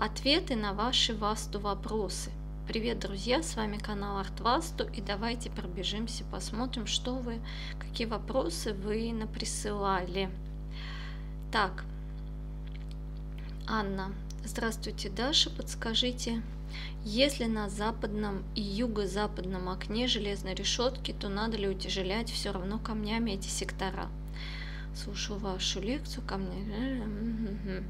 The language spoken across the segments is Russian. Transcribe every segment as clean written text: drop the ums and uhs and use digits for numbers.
Ответы на ваши Васту вопросы. Привет, друзья, с вами канал Арт Васту, и давайте пробежимся, посмотрим, какие вопросы вы наприсылали. Так, Анна. Здравствуйте, Даша, подскажите, если на западном и юго-западном окне железной решетки, то надо ли утяжелять все равно камнями эти сектора? Слушаю вашу лекцию, камни.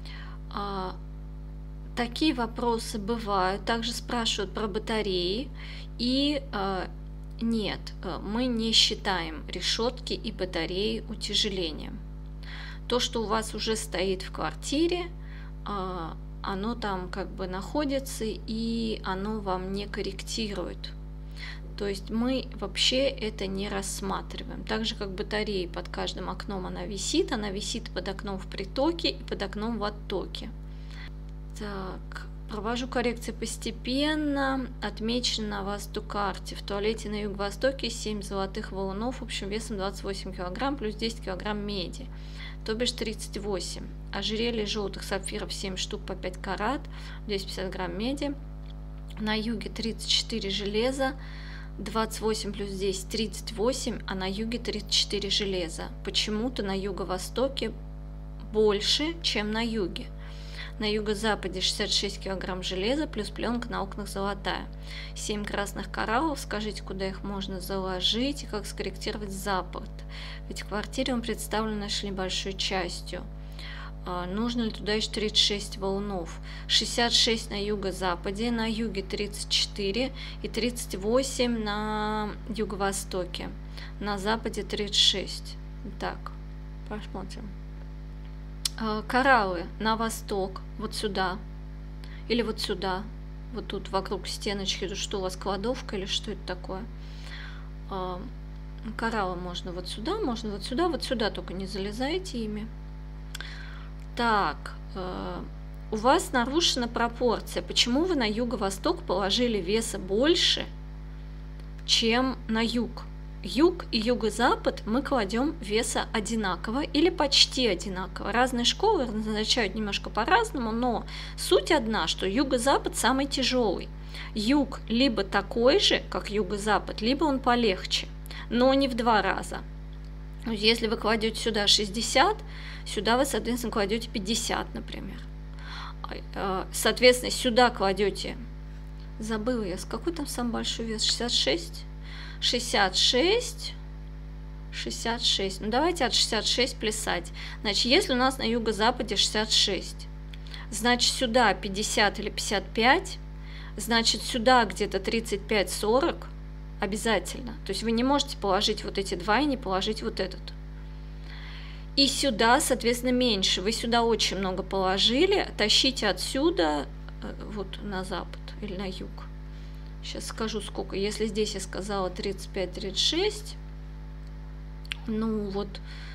Такие вопросы бывают. Также спрашивают про батареи. И нет, мы не считаем решетки и батареи утяжелением. То, что у вас уже стоит в квартире, оно там как бы находится, и оно вам не корректирует. То есть мы вообще это не рассматриваем. Так же, как батареи под каждым окном она висит под окном в притоке и под окном в оттоке. Так, провожу коррекции постепенно. Отмечено на Васту-карте. В туалете на юго-востоке 7 золотых валунов общим весом 28 кг плюс 10 кг меди, то бишь 38. Ожерелье желтых сапфиров 7 штук по 5 карат, 250 грамм меди. На юге 34 железа, 28 плюс 10 38, а на юге 34 железа. Почему-то на юго-востоке больше, чем на юге. На юго-западе 66 кг железа плюс пленка на окнах золотая. 7 красных кораллов. Скажите, куда их можно заложить и как скорректировать запад? Ведь в квартире он представлен нашей небольшой частью. Нужно ли туда еще 36 валунов? 66 на юго-западе, на юге 34 и 38 на юго-востоке. На западе 36. Так, посмотрим. Кораллы на восток, вот сюда, или вот сюда, вот тут вокруг стеночки, тут что у вас, кладовка или что это такое? Кораллы можно вот сюда, вот сюда, только не залезайте ими. Так, у вас нарушена пропорция. Почему вы на юго-восток положили веса больше, чем на юг? Юг и юго-запад мы кладем веса одинаково или почти одинаково. Разные школы назначают немножко по-разному, но суть одна, что юго-запад самый тяжелый. Юг либо такой же, как юго-запад, либо он полегче, но не в 2 раза. Если вы кладете сюда 60, сюда вы, соответственно, кладете 50, например. Соответственно, сюда кладете, забыла я, с какой там самый большой вес, 66? 66, ну давайте от 66 плясать. Значит, если у нас на юго-западе 66, значит сюда 50 или 55, значит сюда где-то 35-40 обязательно. То есть вы не можете положить вот эти 2 и не положить вот этот. И сюда, соответственно, меньше. Вы сюда очень много положили, тащите отсюда вот на запад или на юг. Сейчас скажу сколько. Если здесь я сказала 35-36, ну вот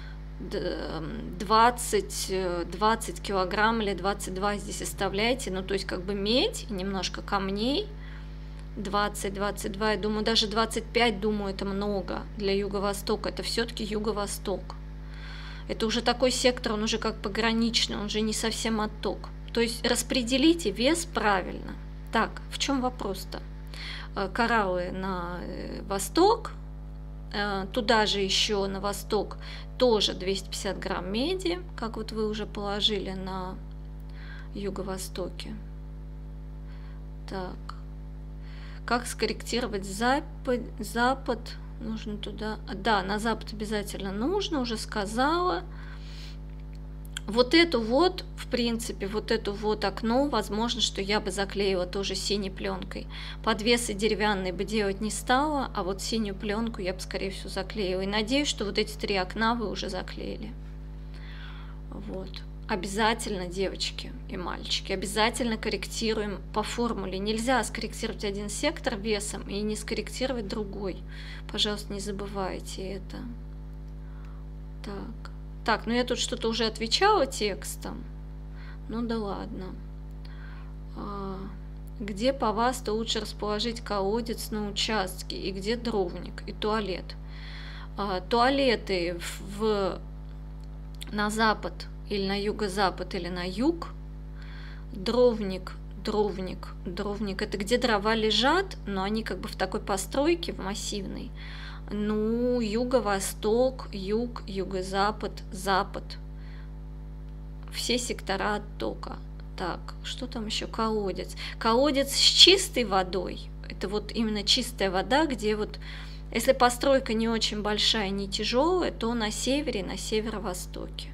20 килограмм или 22 здесь оставляйте. Ну то есть как бы медь и немножко камней. 20-22, я думаю, даже 25, думаю, это много для юго-востока. Это все-таки юго-восток. Это уже такой сектор, он уже как пограничный, он уже не совсем отток. То есть распределите вес правильно. Так, в чем вопрос-то? Кораллы на восток, туда же еще на восток тоже 250 грамм меди, как вот вы уже положили на юго-востоке. Так, как скорректировать запад? Нужно туда, да, на запад обязательно нужно, уже сказала. Вот эту вот, в принципе, вот это вот окно, возможно, что я бы заклеила тоже синей пленкой. Подвесы деревянные бы делать не стала, а вот синюю пленку я бы, скорее всего, заклеила. И надеюсь, что вот эти 3 окна вы уже заклеили. Вот. Обязательно, девочки и мальчики, обязательно корректируем по формуле. Нельзя скорректировать один сектор весом и не скорректировать другой. Пожалуйста, не забывайте это. Так, ну я тут что-то уже отвечала текстом. Ну да ладно. Где по Васту лучше расположить колодец на участке? И где дровник? И туалет? Туалеты на запад или на юго-запад или на юг Дровник, дровник. Это где дрова лежат, но они как бы в такой постройке, в массивной. Ну, юго-восток, юг, юго-запад, запад. Все сектора оттока. Так, что там еще? Колодец. Колодец с чистой водой. Это вот именно чистая вода, где вот, если постройка не очень большая, не тяжелая, то на севере, на северо-востоке.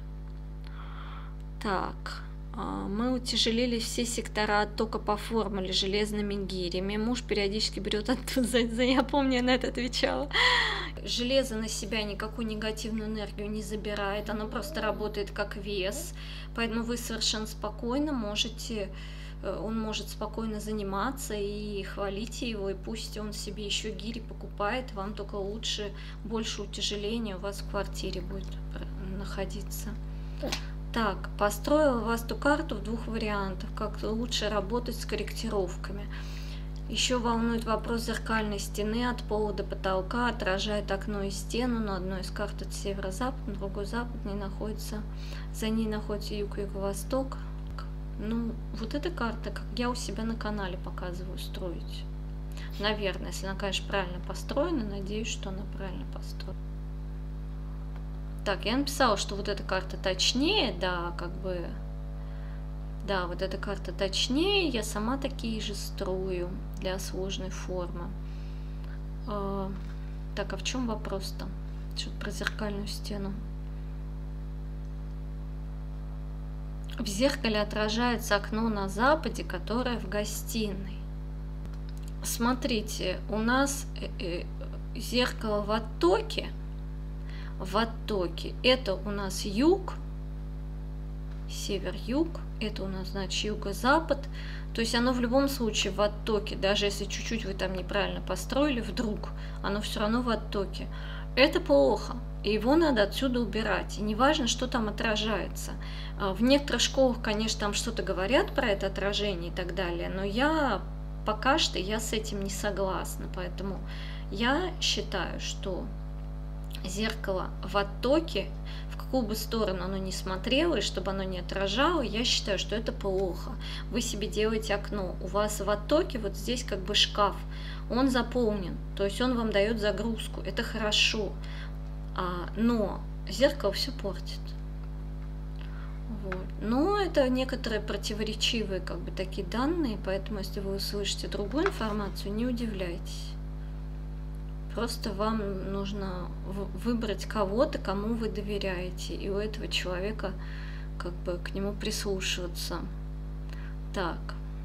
Так, мы утяжелили все сектора оттока по формуле железными гирями. Муж периодически берет оттуда, я помню, я на это отвечала. Железо на себя никакую негативную энергию не забирает, оно просто работает как вес, поэтому вы совершенно спокойно можете, он может спокойно заниматься, и хвалите его, и пусть он себе еще гири покупает, вам только лучше, больше утяжеления у вас в квартире будет находиться. Так, построила вас эту карту в двух вариантах, как лучше работать с корректировками. Еще волнует вопрос зеркальной стены от пола до потолка, отражает окно и стену, но одной из карт это северо-запад, другой запад, за ней находится юг и юго-восток. Ну, вот эта карта, как я у себя на канале показываю, строить. Наверное, если она, конечно, правильно построена, надеюсь, что она правильно построена. Так, я написала, что вот эта карта точнее, да, как бы, да, вот эта карта точнее, я сама такие же строю для сложной формы. Так, а в чем вопрос-то? Что-то про зеркальную стену. В зеркале отражается окно на западе, которое в гостиной. Смотрите, у нас зеркало в оттоке. Это у нас юг, север-юг, это у нас, значит, юго-запад. То есть оно в любом случае в оттоке, даже если чуть-чуть вы там неправильно построили, вдруг, оно все равно в оттоке. Это плохо, и его надо отсюда убирать. И неважно, что там отражается. В некоторых школах, конечно, там что-то говорят про это отражение и так далее, но я пока что с этим не согласна. Поэтому я считаю, что зеркало в оттоке, в какую бы сторону оно ни смотрело, и чтобы оно не отражало, я считаю, что это плохо. Вы себе делаете окно, у вас в оттоке вот здесь как бы шкаф, он заполнен, то есть он вам дает загрузку, это хорошо, но зеркало все портит. Вот. Но это некоторые противоречивые как бы такие данные, поэтому если вы услышите другую информацию, не удивляйтесь. Просто вам нужно выбрать кого-то, кому вы доверяете, и у этого человека как бы к нему прислушиваться. Так.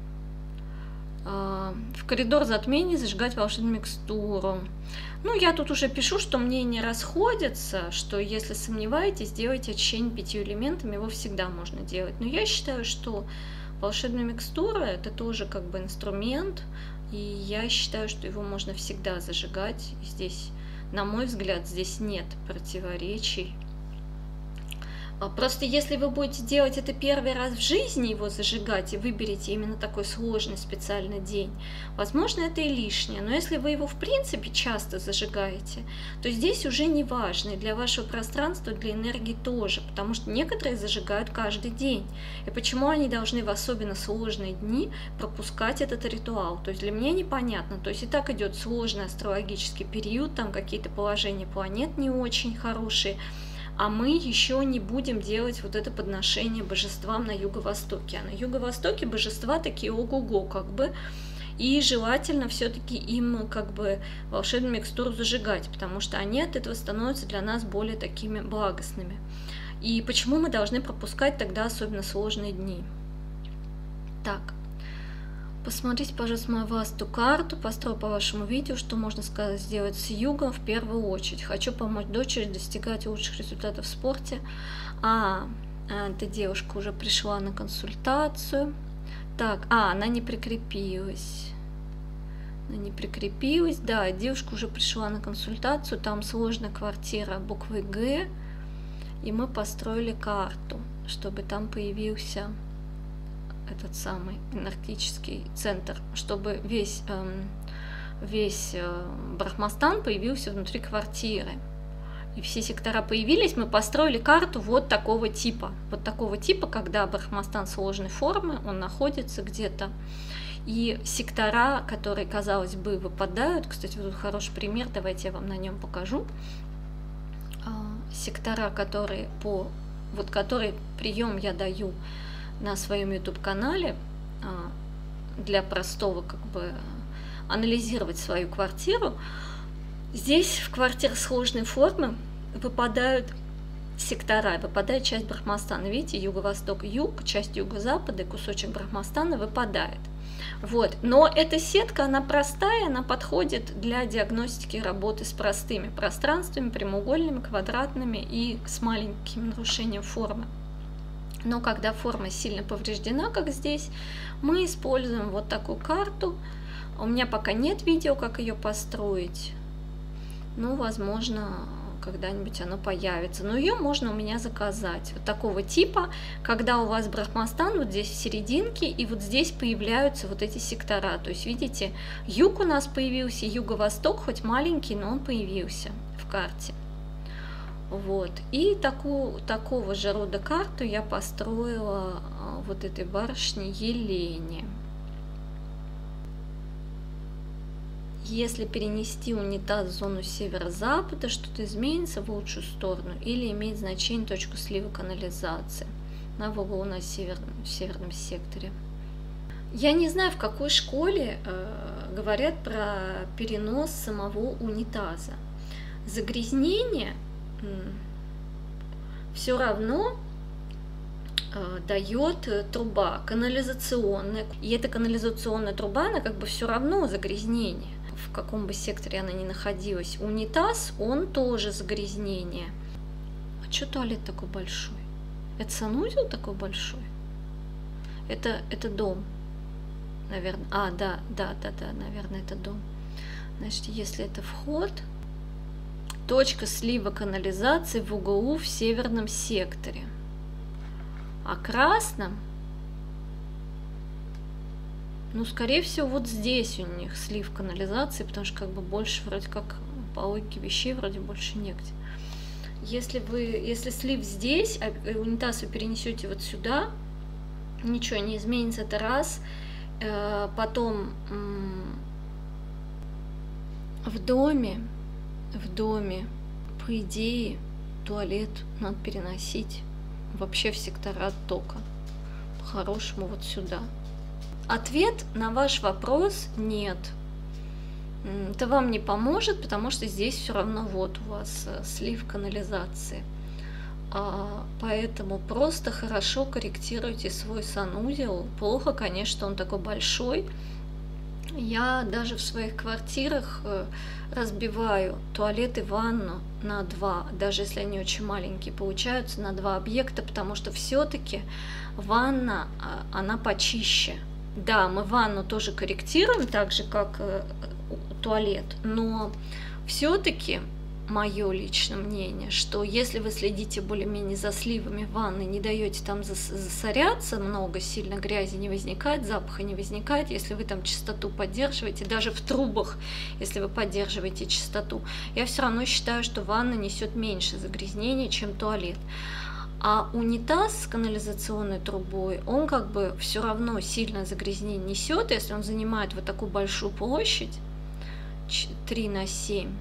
В коридор затмений зажигать волшебную микстуру. Ну, я тут уже пишу, что мнения расходятся, что если сомневаетесь, делайте очищение 5 элементами, его всегда можно делать. Но я считаю, что волшебная микстура это тоже как бы инструмент, и я считаю, что его можно всегда зажигать. Здесь, на мой взгляд, здесь нет противоречий. Просто если вы будете делать это первый раз в жизни, его зажигать, и выберете именно такой сложный специальный день, возможно, это и лишнее. Но если вы его в принципе часто зажигаете, то здесь уже не важно, и для вашего пространства, для энергии тоже, потому что некоторые зажигают каждый день. И почему они должны в особенно сложные дни пропускать этот ритуал? То есть для меня непонятно. То есть и так идет сложный астрологический период, там какие-то положения планет не очень хорошие, а мы еще не будем делать вот это подношение божествам на юго-востоке. А на юго-востоке божества такие ого-го как бы, и желательно все-таки им как бы волшебную микстуру зажигать, потому что они от этого становятся для нас более такими благостными. И почему мы должны пропускать тогда особенно сложные дни? Так. Посмотрите, пожалуйста, мою васту карту, построю по вашему видео, что можно сделать с югом в первую очередь. Хочу помочь дочери достигать лучших результатов в спорте. Эта девушка уже пришла на консультацию. Так, она не прикрепилась. Она не прикрепилась, да, девушка уже пришла на консультацию. Там сложная квартира буквы Г. И мы построили карту, чтобы там появился этот самый энергетический центр, чтобы весь Брахмастан появился внутри квартиры. и все сектора появились, мы построили карту вот такого типа. Вот такого типа, когда Брахмастан сложной формы, он находится где-то. И сектора, которые, казалось бы, выпадают, кстати, вот тут хороший пример, давайте я вам на нем покажу. Сектора, которые который прием я даю на своем YouTube-канале для простого как бы анализировать свою квартиру. Здесь в квартирах сложной формы выпадают сектора, выпадает часть Брахмастана. Видите, юго-восток, юг, часть юго-запада и кусочек Брахмастана выпадает. Вот. Но эта сетка, она простая, она подходит для диагностики работы с простыми пространствами, прямоугольными, квадратными и с маленьким нарушением формы. Но когда форма сильно повреждена, как здесь, мы используем вот такую карту. У меня пока нет видео, как ее построить. Ну, возможно, когда-нибудь оно появится. Но ее можно у меня заказать. Вот такого типа, когда у вас Брахмастан вот здесь в серединке, и вот здесь появляются вот эти сектора. То есть, видите, юг у нас появился, юго-восток, хоть маленький, но он появился в карте. Вот. И такого же рода карту я построила вот этой барышне Елене. Если перенести унитаз в зону северо-запада, что-то изменится в лучшую сторону или имеет значение точку слива канализации на в углу на в северном секторе. Я не знаю, в какой школе говорят про перенос самого унитаза. Загрязнение все равно дает труба канализационная. И эта канализационная труба, она как бы все равно загрязнение. В каком бы секторе она ни находилась. Унитаз, он тоже загрязнение. А что туалет такой большой? Это санузел такой большой? Это дом, наверное. Да, наверное, это дом. Значит, если это вход, точка слива канализации в углу в северном секторе. А красным, ну, скорее всего, вот здесь у них слив канализации, потому что как бы больше вроде как по логике вещей вроде больше негде. Если слив здесь, а унитаз вы перенесете вот сюда, ничего не изменится, это раз. Потом в доме, по идее, туалет надо переносить вообще в сектора тока. По-хорошему вот сюда. Ответ на ваш вопрос – нет. Это вам не поможет, потому что здесь все равно вот у вас слив канализации. Поэтому просто хорошо корректируйте свой санузел. Плохо, конечно, он такой большой. Я даже в своих квартирах разбиваю туалет и ванну на два, даже если они очень маленькие, получаются на два объекта, потому что все-таки ванна, она почище. Да, мы ванну тоже корректируем, так же как туалет, но все-таки мое личное мнение, что если вы следите более-менее за сливами ванны, не даете там засоряться много, сильно грязи не возникает, запаха не возникает, если вы там чистоту поддерживаете, даже в трубах, если вы поддерживаете чистоту, я все равно считаю, что ванна несет меньше загрязнений, чем туалет. А унитаз с канализационной трубой, он как бы все равно сильное загрязнение несет, если он занимает вот такую большую площадь, 3×7,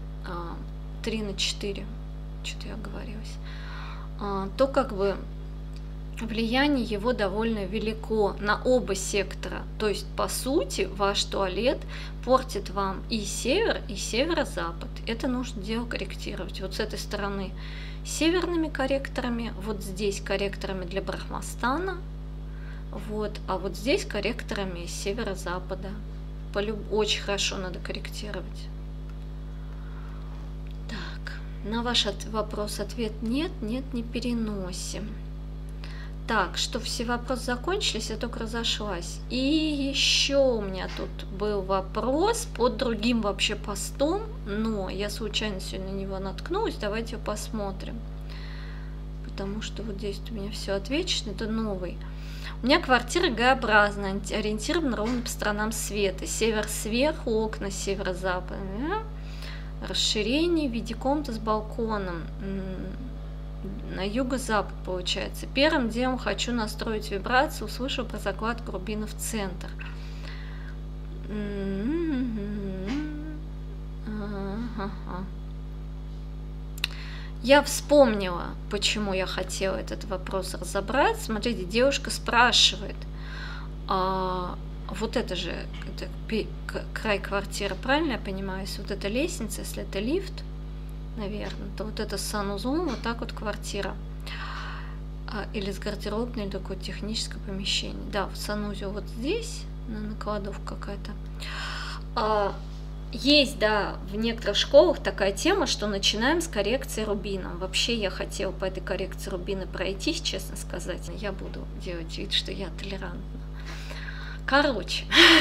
3×4, что-то я оговорилась, то как бы влияние его довольно велико на оба сектора. То есть, по сути, ваш туалет портит вам и север, и северо-запад. Это нужно дело корректировать. Вот с этой стороны северными корректорами, вот здесь корректорами для Брахмастана, вот, а вот здесь корректорами северо-запада. Очень хорошо надо корректировать. Так, на ваш вопрос ответ нет, не переносим. Так, что все вопросы закончились, я только разошлась. И еще у меня тут был вопрос под другим вообще постом, но я случайно сегодня на него наткнулась, давайте его посмотрим. Потому что вот здесь у меня все отвечено, это новый. У меня квартира Г-образная, ориентирована ровно по сторонам света. Север сверху, окна северо-запад. расширение в виде комнаты с балконом на юго-запад получается. Первым делом хочу настроить вибрацию, услышал про закладку рубина в центр. Я вспомнила, почему я хотела этот вопрос разобрать. Смотрите, девушка спрашивает, вот это же край квартиры, правильно я понимаю? Если вот эта лестница, если это лифт, наверное, то вот это с санузлом, вот так вот квартира. Или с гардеробной, или такое техническое помещение. Да, в санузел вот здесь, накладовка какая-то. Есть, да, в некоторых школах такая тема, что начинаем с коррекции рубином. Вообще я хотела по этой коррекции рубина пройтись, честно сказать. Я буду делать вид, что я толерантна. Короче,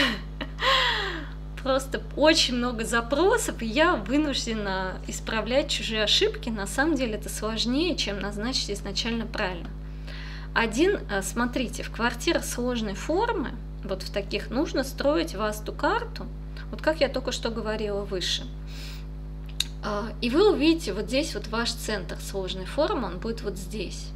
просто очень много запросов, и я вынуждена исправлять чужие ошибки. На самом деле это сложнее, чем назначить изначально правильно. Смотрите, в квартирах сложной формы, вот в таких, нужно строить васту-карту, вот как я только что говорила выше. И вы увидите вот здесь вот ваш центр сложной формы, он будет вот здесь.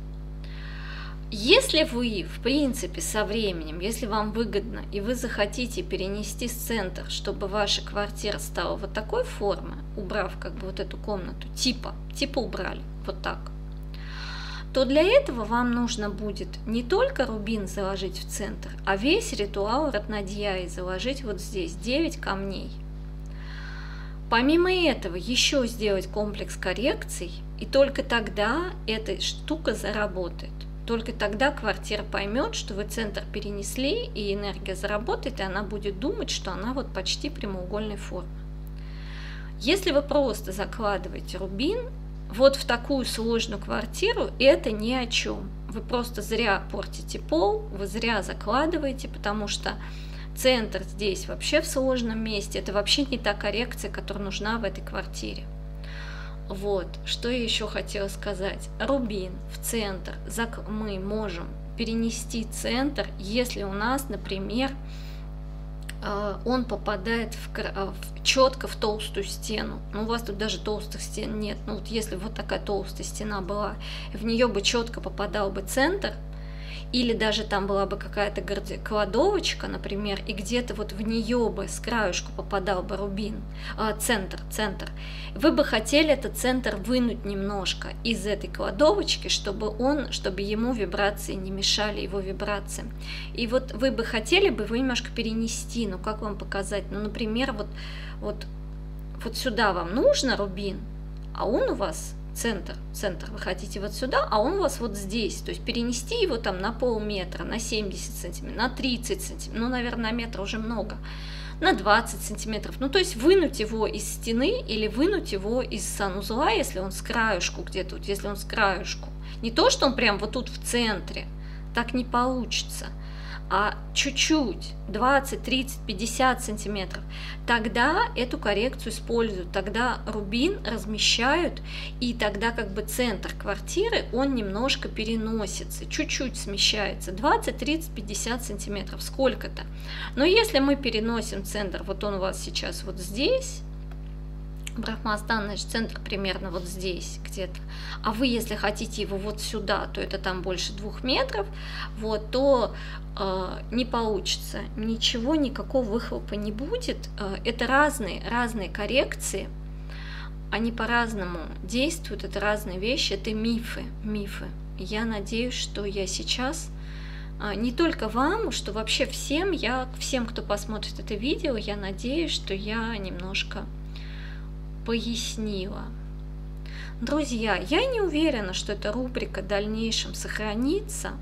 Если вы, в принципе, со временем, если вам выгодно, и вы захотите перенести центр, чтобы ваша квартира стала вот такой формы, убрав как бы вот эту комнату, типа убрали, вот так, то для этого вам нужно будет не только рубин заложить в центр, а весь ритуал Ратнадьяи заложить вот здесь, 9 камней. Помимо этого, еще сделать комплекс коррекций, и только тогда эта штука заработает. Только тогда квартира поймет, что вы центр перенесли, и энергия заработает, и она будет думать, что она вот почти прямоугольной формы. Если вы просто закладываете рубин вот в такую сложную квартиру, это ни о чем. Вы просто зря портите пол, вы зря закладываете, потому что центр здесь вообще в сложном месте. Это вообще не та коррекция, которая нужна в этой квартире. Вот, что я еще хотела сказать. Рубин в центр мы можем перенести центр, если у нас, например, он попадает четко в толстую стену. Ну, у вас тут даже толстых стен нет. Ну, вот если вот такая толстая стена была, в нее бы четко попадал бы центр, или даже там была бы какая-то кладовочка, например, и где-то вот в нее бы с краюшку попадал бы рубин, центр. Вы бы хотели этот центр вынуть немножко из этой кладовочки, чтобы ему вибрации не мешали его вибрациям. И вот вы бы хотели бы его немножко перенести, ну как вам показать? Ну, например, вот сюда вам нужно рубин, а он у вас центр, вы хотите вот сюда, а он у вас вот здесь, то есть перенести его там на полметра, на 70 сантиметров, на 30 сантиметров, ну, наверное, на метр уже много, на 20 сантиметров, ну, то есть вынуть его из стены или вынуть его из санузла, если он с краюшку где-то, вот, если он с краюшку, не то, что он прям вот тут в центре, так не получится, а чуть-чуть, 20, 30, 50 сантиметров, тогда эту коррекцию используют, тогда рубин размещают, и тогда как бы центр квартиры, он немножко переносится, чуть-чуть смещается, 20, 30, 50 сантиметров, сколько-то. Но если мы переносим центр, вот он у вас сейчас вот здесь, Брахмастан, значит, центр примерно вот здесь где-то, а вы, если хотите его вот сюда, то это там больше 2 метров, вот, то не получится, ничего, никакого выхлопа не будет. Это разные коррекции, они по-разному действуют, это разные вещи, это мифы. Я надеюсь, что я сейчас не только вам, что вообще всем, кто посмотрит это видео, я надеюсь, что я немножко пояснила. Друзья, я не уверена, что эта рубрика в дальнейшем сохранится,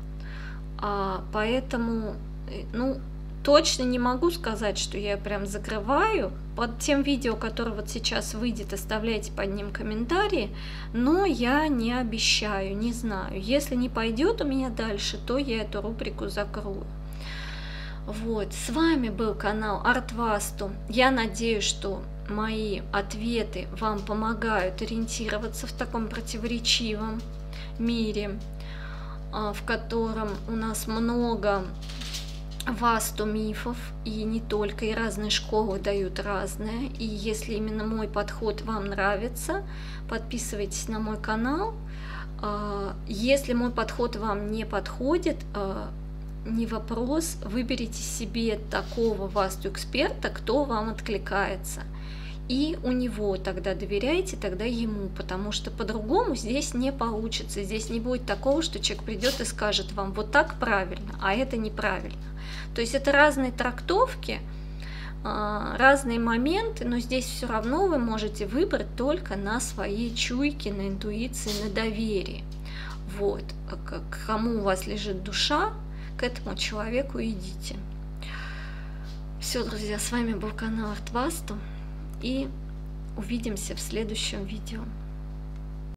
поэтому, ну, точно не могу сказать, что я прям закрываю. Под тем видео, которое вот сейчас выйдет, оставляйте под ним комментарии, но я не обещаю, не знаю. Если не пойдет у меня дальше, то я эту рубрику закрою. Вот, с вами был канал Артвасту. Я надеюсь, что мои ответы вам помогают ориентироваться в таком противоречивом мире, в котором у нас много васту мифов, и не только, и разные школы дают разное. И если именно мой подход вам нравится, подписывайтесь на мой канал. Если мой подход вам не подходит, не вопрос, выберите себе такого васту-эксперта, кто вам откликается. И у него тогда доверяйте, тогда ему, потому что по-другому здесь не получится. Здесь не будет такого, что человек придет и скажет вам: вот так правильно, а это неправильно. То есть это разные трактовки, разные моменты, но здесь все равно вы можете выбрать только на своей чуйке, на интуиции, на доверии. Вот, к кому у вас лежит душа, к этому человеку идите. Все, друзья, с вами был канал Art Vastu, и увидимся в следующем видео.